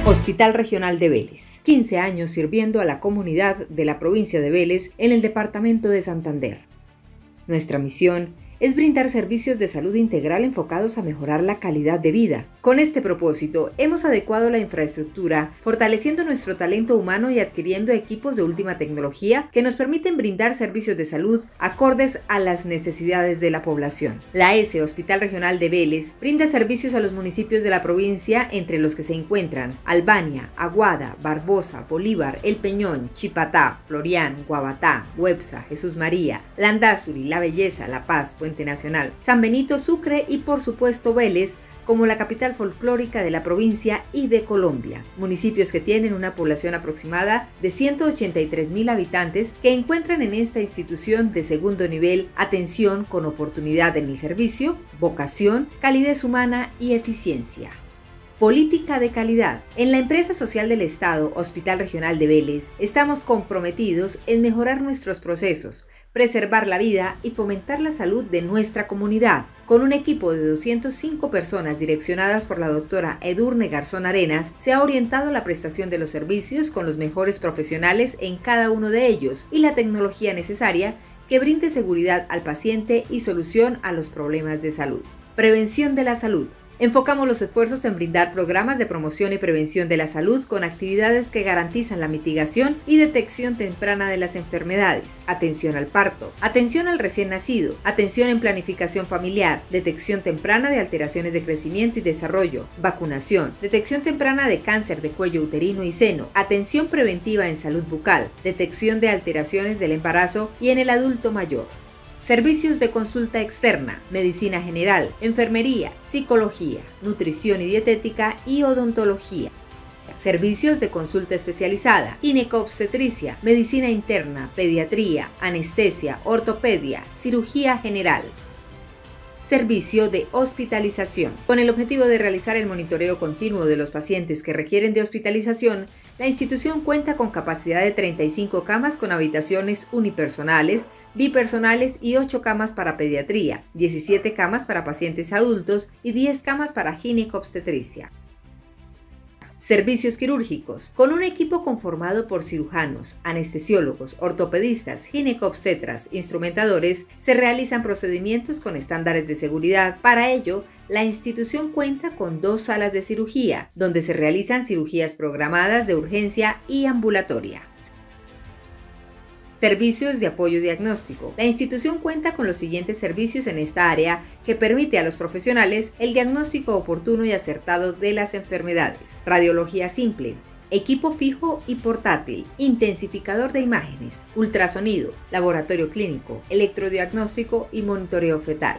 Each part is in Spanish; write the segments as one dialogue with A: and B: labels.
A: Hospital Regional de Vélez. 15 años sirviendo a la comunidad de la provincia de Vélez en el departamento de Santander. Nuestra misión es brindar servicios de salud integral enfocados a mejorar la calidad de vida. Con este propósito, hemos adecuado la infraestructura, fortaleciendo nuestro talento humano y adquiriendo equipos de última tecnología que nos permiten brindar servicios de salud acordes a las necesidades de la población. La S Hospital Regional de Vélez brinda servicios a los municipios de la provincia, entre los que se encuentran Albania, Aguada, Barbosa, Bolívar, El Peñón, Chipatá, Florián, Guabatá, Güepsa, Jesús María, Landázuri, La Belleza, La Paz, Puente Nacional, San Benito, Sucre y por supuesto Vélez, como la capital folclórica de la provincia y de Colombia. Municipios que tienen una población aproximada de 183.000 habitantes que encuentran en esta institución de segundo nivel atención con oportunidad en el servicio, vocación, calidez humana y eficiencia. Política de calidad. En la empresa social del Estado, Hospital Regional de Vélez, estamos comprometidos en mejorar nuestros procesos, preservar la vida y fomentar la salud de nuestra comunidad. Con un equipo de 205 personas direccionadas por la doctora Edurne Garzón Arenas, se ha orientado la prestación de los servicios con los mejores profesionales en cada uno de ellos y la tecnología necesaria que brinde seguridad al paciente y solución a los problemas de salud. Prevención de la salud. Enfocamos los esfuerzos en brindar programas de promoción y prevención de la salud con actividades que garantizan la mitigación y detección temprana de las enfermedades, atención al parto, atención al recién nacido, atención en planificación familiar, detección temprana de alteraciones de crecimiento y desarrollo, vacunación, detección temprana de cáncer de cuello uterino y seno, atención preventiva en salud bucal, detección de alteraciones del embarazo y en el adulto mayor. Servicios de consulta externa, medicina general, enfermería, psicología, nutrición y dietética y odontología. Servicios de consulta especializada, ginecobstetricia, medicina interna, pediatría, anestesia, ortopedia, cirugía general. Servicio de hospitalización. Con el objetivo de realizar el monitoreo continuo de los pacientes que requieren de hospitalización, la institución cuenta con capacidad de 35 camas con habitaciones unipersonales, bipersonales y 8 camas para pediatría, 17 camas para pacientes adultos y 10 camas para ginecobstetricia. Servicios quirúrgicos. Con un equipo conformado por cirujanos, anestesiólogos, ortopedistas, ginecobstetras, instrumentadores, se realizan procedimientos con estándares de seguridad. Para ello, la institución cuenta con 2 salas de cirugía, donde se realizan cirugías programadas de urgencia y ambulatoria. Servicios de apoyo diagnóstico. La institución cuenta con los siguientes servicios en esta área que permite a los profesionales el diagnóstico oportuno y acertado de las enfermedades. Radiología simple, equipo fijo y portátil, intensificador de imágenes, ultrasonido, laboratorio clínico, electrodiagnóstico y monitoreo fetal.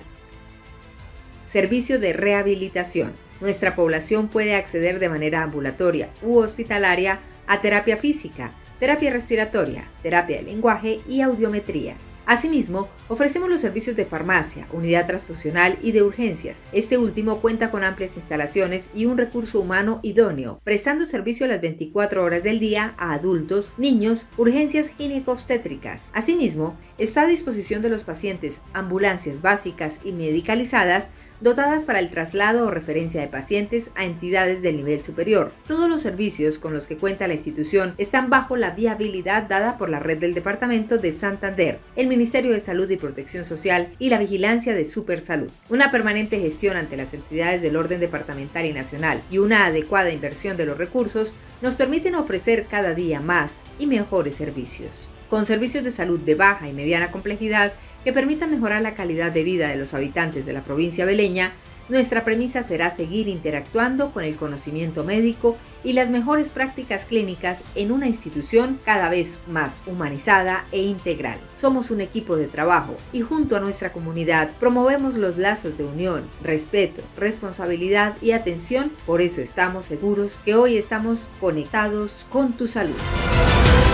A: Servicio de rehabilitación. Nuestra población puede acceder de manera ambulatoria u hospitalaria a terapia física, terapia respiratoria, terapia de lenguaje y audiometrías. Asimismo, ofrecemos los servicios de farmacia, unidad transfusional y de urgencias. Este último cuenta con amplias instalaciones y un recurso humano idóneo, prestando servicio a las 24 horas del día a adultos, niños, urgencias ginecobstétricas. Asimismo, está a disposición de los pacientes ambulancias básicas y medicalizadas dotadas para el traslado o referencia de pacientes a entidades del nivel superior. Todos los servicios con los que cuenta la institución están bajo la viabilidad dada por la red del Departamento de Santander, el Ministerio de Salud y Protección Social y la vigilancia de Supersalud. Una permanente gestión ante las entidades del orden departamental y nacional y una adecuada inversión de los recursos nos permiten ofrecer cada día más y mejores servicios. Con servicios de salud de baja y mediana complejidad que permitan mejorar la calidad de vida de los habitantes de la provincia veleña, nuestra premisa será seguir interactuando con el conocimiento médico y las mejores prácticas clínicas en una institución cada vez más humanizada e integral. Somos un equipo de trabajo y junto a nuestra comunidad promovemos los lazos de unión, respeto, responsabilidad y atención. Por eso estamos seguros que hoy estamos conectados con tu salud.